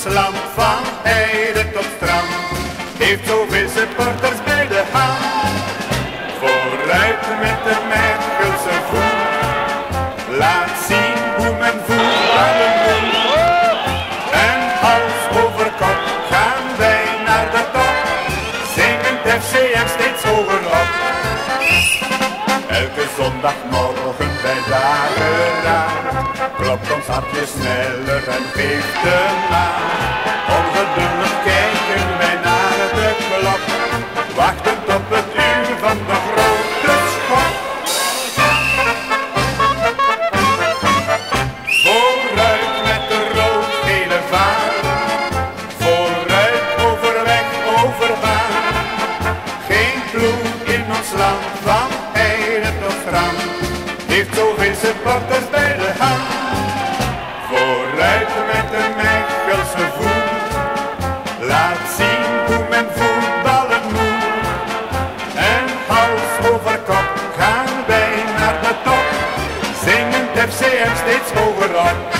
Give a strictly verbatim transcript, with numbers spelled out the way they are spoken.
land, van heide tot strand, heeft zoveel supporters bij de hand. Vooruit met de Mechelse voet, laat zien hoe men voetballen moet. En hals over kop gaan wij naar de top, zingend F C M steeds hoger op. Elke zondagmorgen bij dageraad klopt ons hartje sneller en geeft de maan. Ongeduldig kijken wij naar de klok, wachtend op het uur van de grote schok. Vooruit met de rood-gele vaart, vooruit overweg over baan. Geen ploeg in ons land, van heide tot strand, heeft zoveel supporters bij de hand. Vooruit met de Mechelse voet, laat zien hoe men voetballen moet. En hals over kop gaan wij naar de top, zingend F C M steeds hoger op.